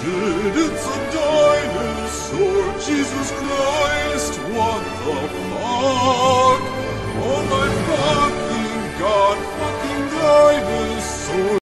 Shit, it's a dinosaur! Jesus Christ, what the fuck? Oh my fucking god, fucking dinosaur!